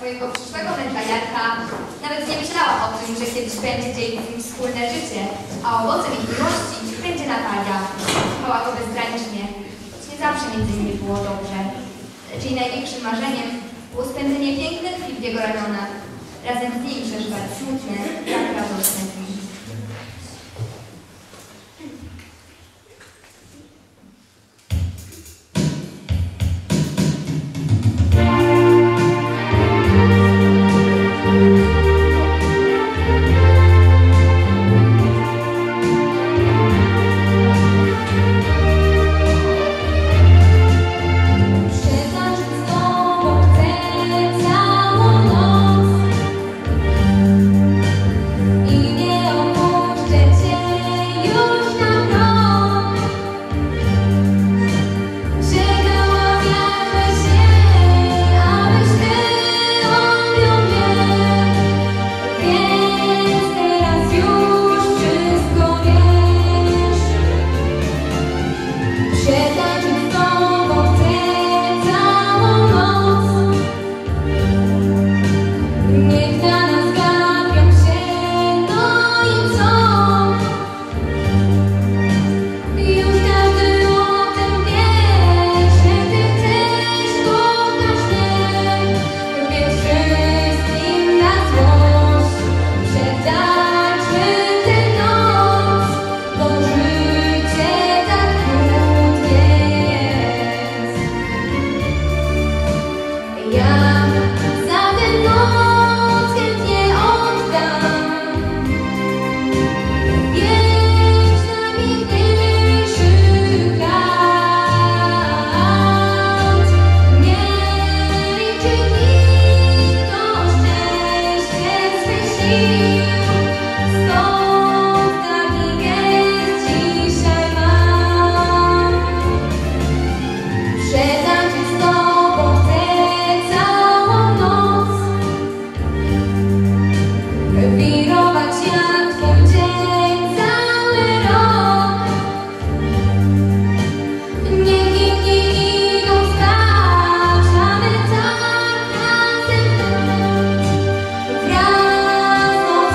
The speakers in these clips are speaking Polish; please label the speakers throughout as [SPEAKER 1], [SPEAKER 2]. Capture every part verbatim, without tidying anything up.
[SPEAKER 1] twojego przyszłego męża Jarka nawet nie myślała o tym, że kiedyś będzie dzielić z nim wspólne życie, a owocem ich miłości będzie Natalia. Kochała go bezgranicznie, choć nie zawsze między nimi było dobrze. Lecz jej największym marzeniem było spędzenie pięknych chwil w jego ramionach, razem z nim przeżywać smutne, tak radosne dni.
[SPEAKER 2] Wraz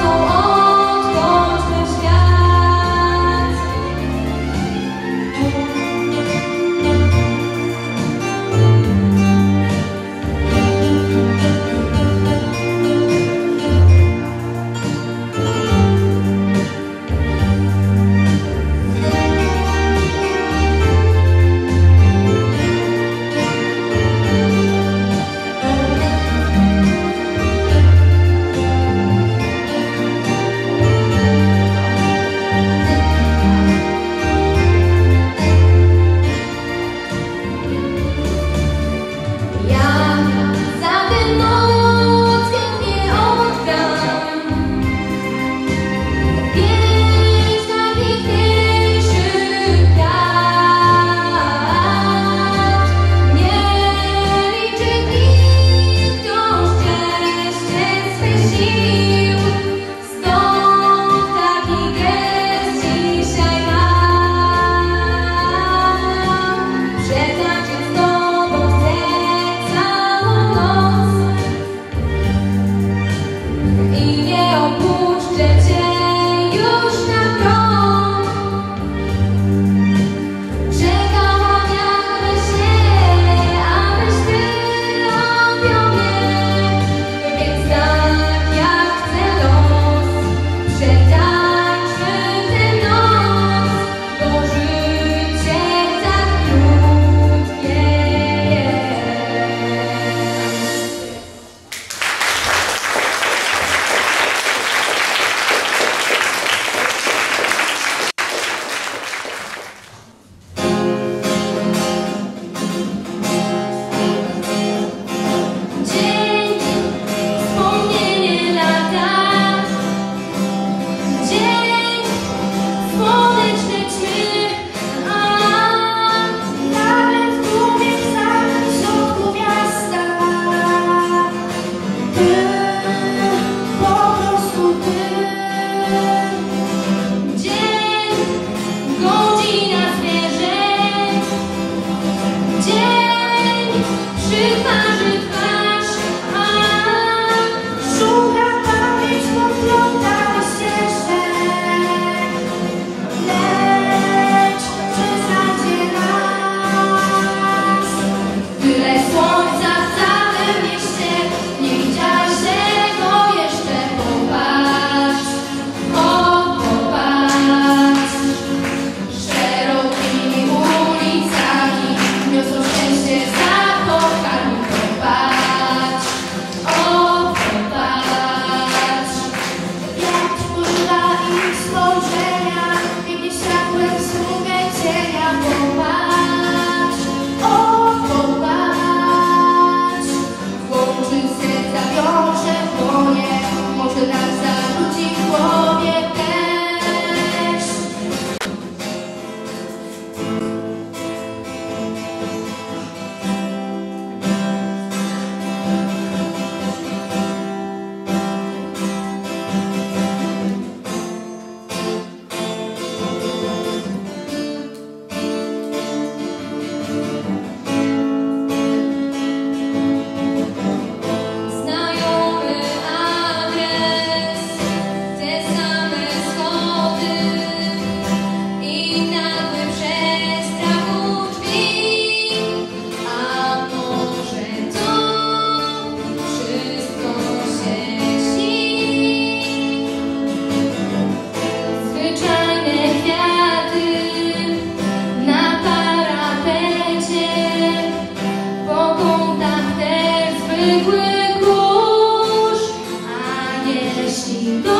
[SPEAKER 2] zwykły kurz, a jeśli to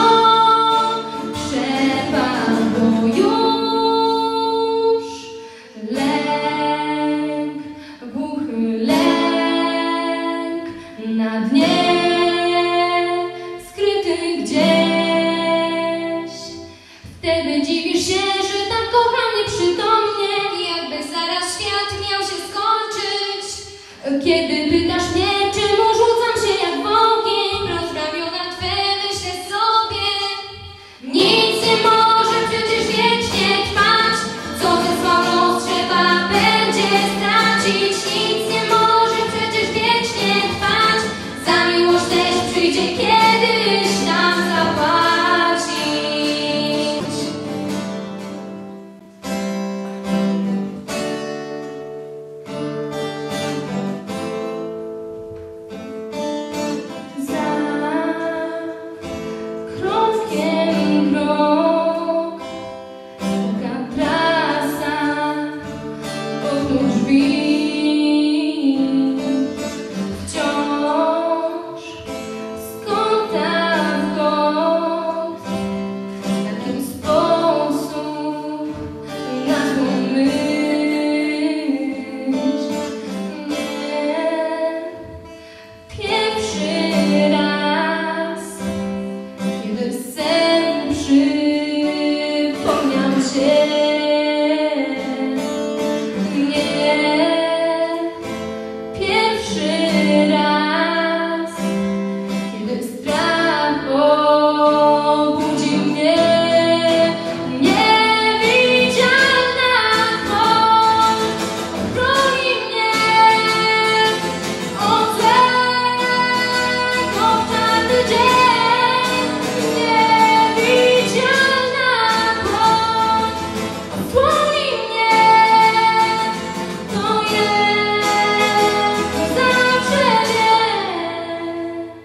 [SPEAKER 2] przepadło już, lęk, głuchy lęk na dnie skryty gdzieś. Wtedy dziwisz się, że tak kocham nieprzytomnie,
[SPEAKER 1] Jakby zaraz świat miał się skończyć.
[SPEAKER 2] kiedy pytasz mnie, czemu rzucam się jak w ogień.
[SPEAKER 1] Rozramiona twe myślę sobie,
[SPEAKER 2] Nic nie może przecież wiecznie trwać, co zesłał los trzeba będzie stracić. Nic nie może przecież wiecznie trwać, za miłość też przyjdzie kiedyś nam zapłacić. Za krokiem krok, długa trasa, powrót drzwi. Wciąż z kąta w kąt, w taki sposób na złą myśl. Nie pierwszy raz, kiedy sen przypomniał się. Nie pierwszy raz, kiedy strach obudził mnie. Niewidzialna dłoń ochroni mnie od złego w czarny dzień. Niewidzialna dłoń osłoni mnie. To jedno zawsze wiem.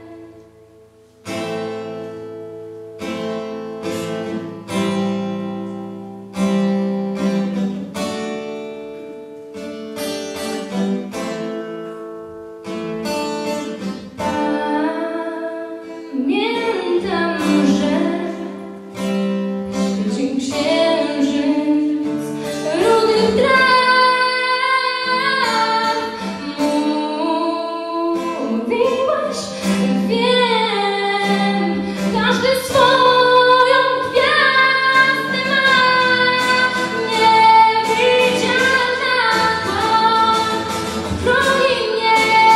[SPEAKER 2] Pamiętam, że świecił księżyc rudych traw. Mówiłaś, wiem, każdy swoją gwiazdę ma. Niewidzialna dłoń ochroni mnie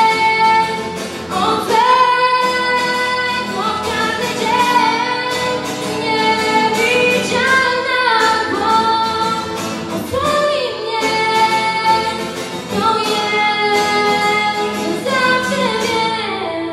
[SPEAKER 2] od złego w czarny dzień. Niewidzialna dłoń osłoni mnie. To jedno zawsze wiem.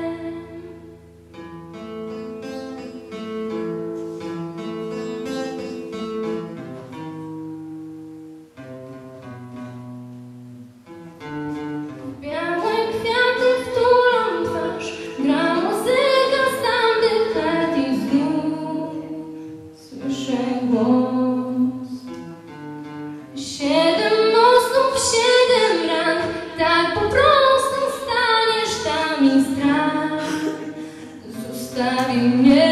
[SPEAKER 2] Białe kwiaty wtulą twarz, gra muzyka z tamtych lat i znów słyszę głos. Siedem mostów, siedem ran, tak po prostu staniesz tam i strach zostawi mnie.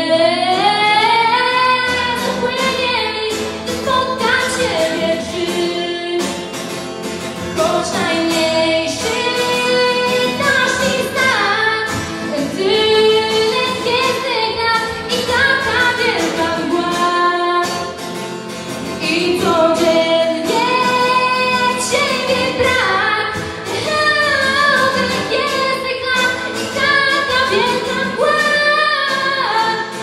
[SPEAKER 2] Upłynie mi, gdy spotkam Ciebie krzyż, choć najmniejszy dasz mi znak. Tyle gwiezdnych lat i taka wielka mgła. I codziennie Ciebie brak. Tyle gwiezdnych lat i taka wielka mgła.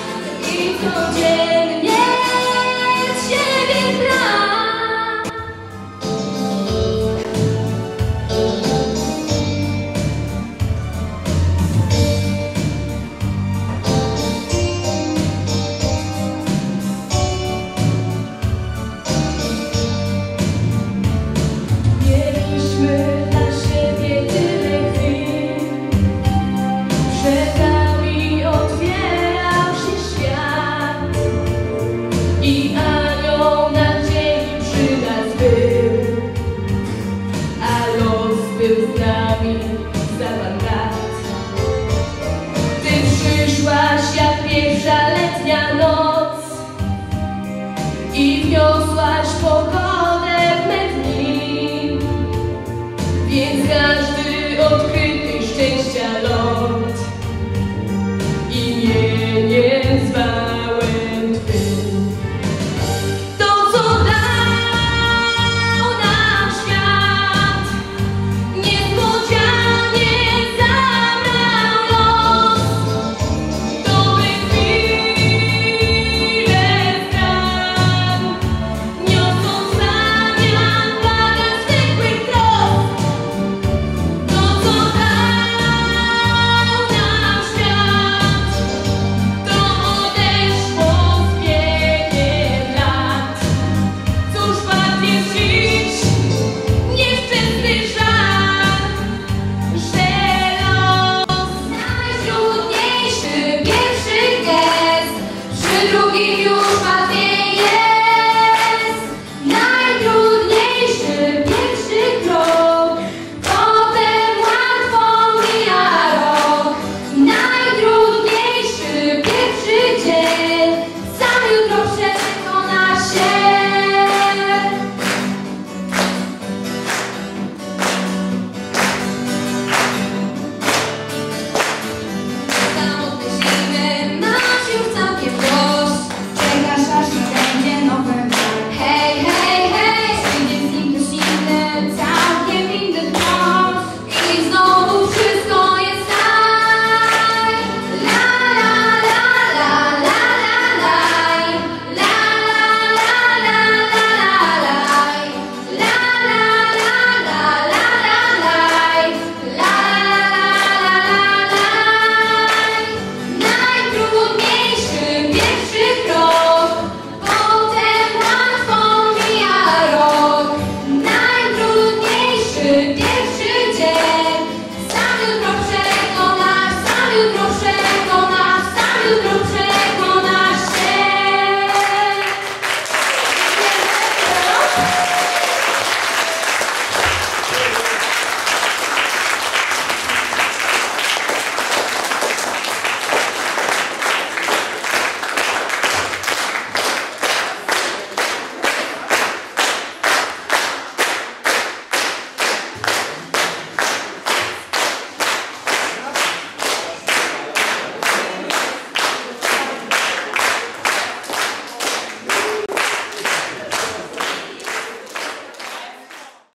[SPEAKER 2] wzniosłaś pokoju.